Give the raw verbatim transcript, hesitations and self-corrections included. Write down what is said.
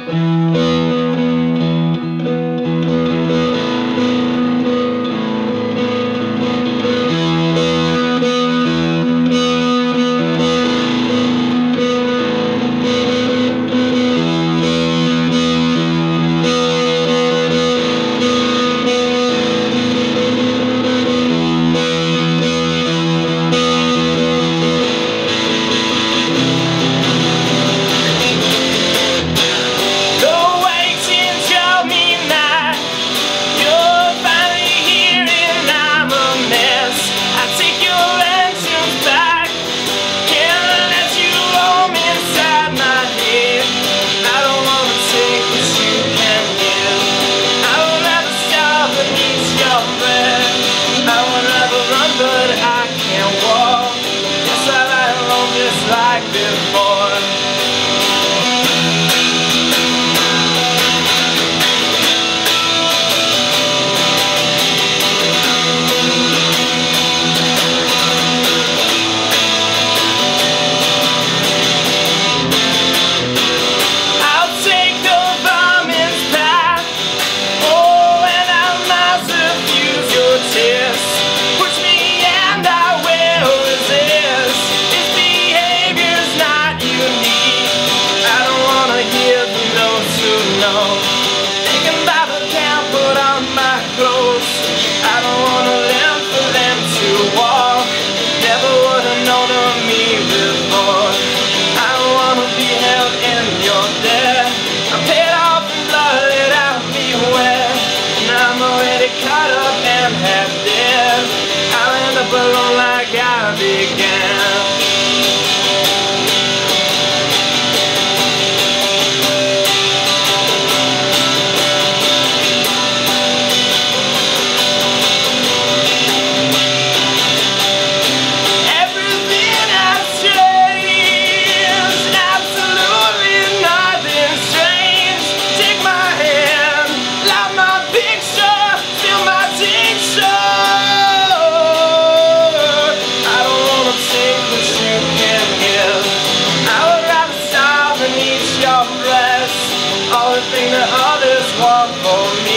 Like before. I'll take the vermin's path. Oh, and I'll myself use your tears. Push me and I will resist. Its behavior's not unique. I don't wanna hear the no to no. Thinking about the damn put on my clothes. I don't wanna live for them to walk. Never would've known of me before. I don't wanna be held in your debt. I'm paid off and blood, let out me wet. And I'm already caught up and half dead. I'll end up alone like I began. All the things that others want for me.